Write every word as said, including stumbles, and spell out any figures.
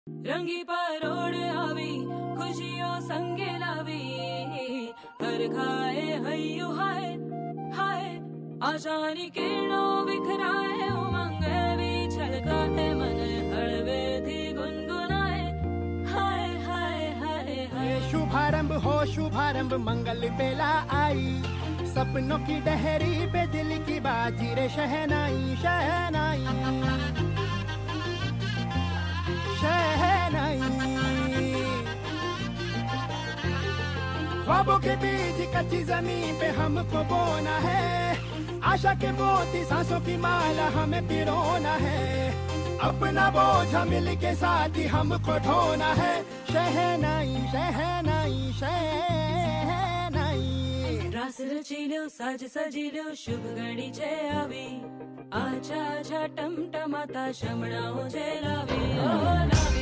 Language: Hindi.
रंगी परोड़ आवी खुशियों संगे लावी, हर खाए हयू हाय हाय, आशानी किरणों बिखराए उमंग भी छलकाए, मन हड़वे थी गुनगुनाए हाय हाय हाय हाय। शुभारंभ हो शुभारंभ मंगल बेला आई, सपनों की डहरी पे दिल की बाजी रे शहनाई शहनाई शहनाई। ख्वाबों के बीज कच्ची जमीन पे हमको बोना है, आशा के मोती सांसों की माला हमें पिरोना है, अपना बोझ मिल के साथ ही हमको ढोना है, शहनाई शहनाई शहनाई। रास रचीलो साज सजीलो शुभ घड़ी छे आवी, आछा आछा टमटमाता शमणाओ जे लावी ओ लावी।